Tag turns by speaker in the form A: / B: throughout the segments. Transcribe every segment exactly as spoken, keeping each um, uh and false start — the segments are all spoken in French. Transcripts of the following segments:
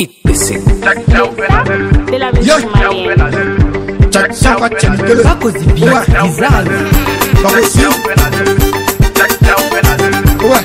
A: I P C
B: de la musique malienne.
C: Check ça va tenir le
A: Paco Zibia Design.
C: Pas possible. Ouais.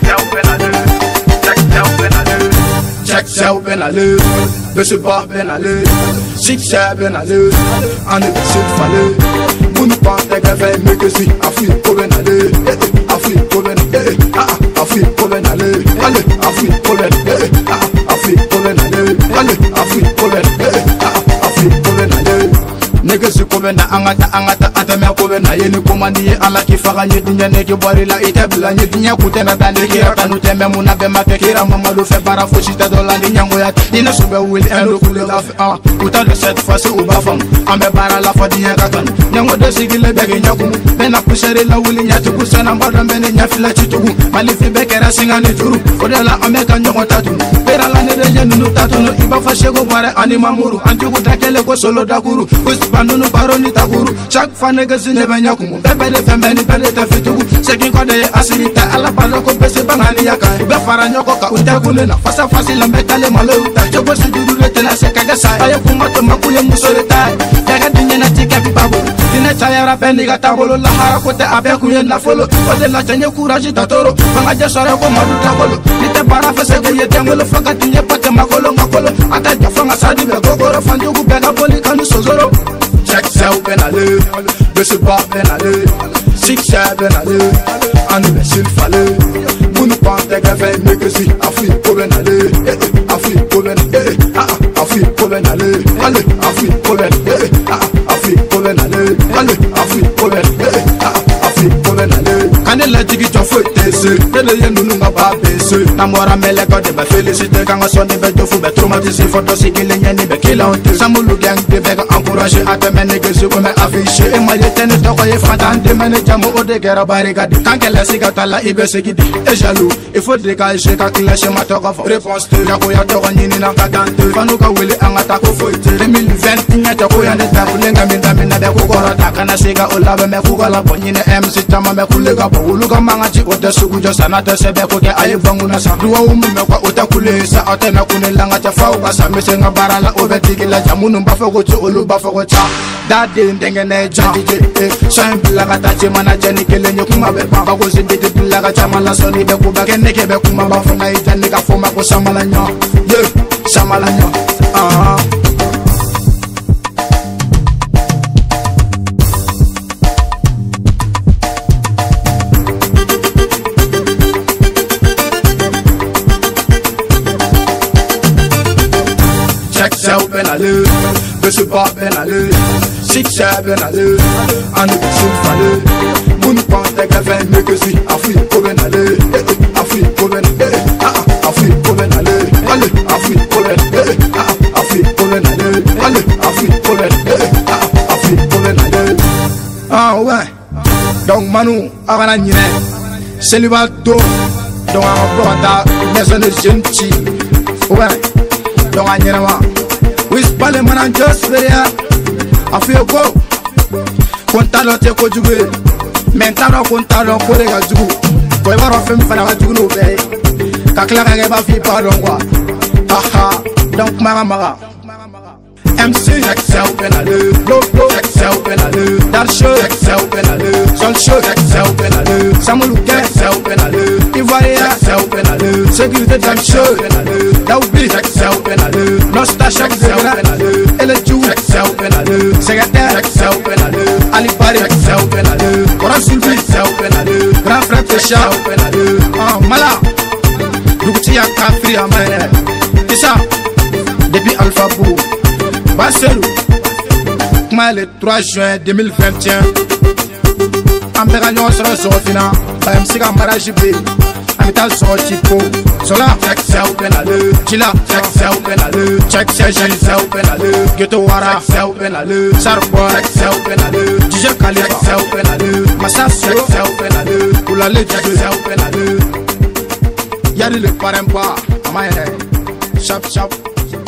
C: Check ça ou ben aller. De ce bar ben aller. Six ça ben aller. En est c'est fallait. Mon pante que fait mais que si Afrique pour ben aller. Afrique pour ben aller. Ah Afrique pour ben aller. Allez Afrique pour ben aller. Ah Afrique pour ben aller. Allez Afrique pour ben aller. Ah Afrique pour ben aller. Nigga si ko bena angata angata atame ko bena yeni komandi ala ki faga yedinya ne ki bori la itabla yedinya kutena dali ki atanu teme muna be makira mama do fe para fo chita do la nyango ya dina sube wil endo kule la fe ah uta de cette fois c'est uba fam ambe bara la fo dinya katan nyango de sigile bege nyaku bena kusere la wili nyati kusana mbado mbene nyafila chitugu malifi bekera singani turu odela ameka nyogo tatu pera la ne de jenu tatu no iba fa shego bare anima muru anjugu takele ko solo dakuru Bandunu baroni takuru chaque fois négasi ne banya kumu bebe de fembe ni bele te fitugu seki ko de asirita ala balo ko pese bangani yaka be faranyo ko ka utakule na fasa fasi la metale malo uta jogo sujudu le tena seka gasa ayo kumato makuye musoleta daga dinye na tika bibabu dine chayara bendi gata bolo la hara ko te abe kuye na folo o de la chanye courage tatoro banga je sore ko madu takolo nite bara fese ko ye tengolo faka dinye pate makolo makolo ata jafanga sadi be gogoro fanjugu bega boli kanu sozoro. Check ça ou ben aller, de ce bar ben aller, six ça ben aller, en est s'il fallait, mon pante que fait mais que si Afrique pour ben aller, Afrique pour ben aller, ah Afrique pour ben aller, allez Afrique pour ben aller, ah Afrique pour ben aller, allez Afrique pour ben aller, ah Afrique pour ben aller. Quand elle a dit que tu as fait tes yeux, elle est nous nous n'a pas baissé. Namora mele quand de ma félicité quand on sonne de fou, mais traumatisé photo c'est qu'il y a ni be qu'il a honte. Samulu gang de bega encourager à te mener que je me afficher. Et moi je t'ai ne te croyais fantan de mener jamo au de guerre barricade. Quand qu'elle a sigata la ibe se guide et jaloux. Il faut dégager quand il a chez ma toga. Réponse te ya koya toga nini na katante. Fanuka wili angata ko foite. deux mille vingt nya te koya ne ta kulenga minda minda be ko korata kana siga o lave me ko la bonyine M C tama me kulega bo luga mangati o de sugu jo sanata sebe ko ke ayi banguna sa duwa umi me kwa utakule sa atena kunelanga ta fauka sa mesenga barala o betigila jamunu mbafa ko to olu bafa ko cha dade ndengene jandije shambla kata chemana jani kelenye kuma be baba ko zindije bilaga chamala soni be ku bakene ke be kuma bafa na itani ka foma ko samala nyo ye samala nyo ah ça ou ben aller, de ce bar ben aller, six ça ben aller, en est s'il fallait, mon pante que fait mais que si Afrique pour ben aller, Afrique pour ben aller, ah Afrique pour ben aller, allez Afrique pour ben aller, ah Afrique pour ben aller, allez Afrique pour ben aller, ah Afrique pour ben aller. Ah ouais, donc Manu, avant la nuit, c'est le bateau, donc on va voir ta maison de gentil, ouais, donc on y va. Wis pale mana just feria afio go kontalo te ko jugu mentalo kontalo ko rega jugu ko baro fem fana ga jugu no be ka kla ga ba fi pardon quoi aha donc mara mara M C Excel penale lo lo Excel penale dar show Excel penale sol show Excel penale samulu Excel penale ivoire Excel penale sécurité jam show penale da ubi Excel penale nosta Excel penale ele ju Excel penale secrétaire Excel penale ali bari Excel penale rasul Excel penale grand frère Excel penale ah mala duguti ya kafri amane isa depuis Alpha Bou Basselou, le trois juin deux mille vingt et un. Ambéranyon sera sortina, M C Gamara Jibé, Amital sorti pour Sola, check ça ou penale, Chila, check ça ou penale, check ça, check ça ou penale, Ghetto Wara, check ça ou penale, Sarpo, check ça ou penale, D J Khalifa, check ça ou penale, Massa, check ça ou penale, Oulale, check ça ou penale, Yari le parrain pas, Amaye, chap chap.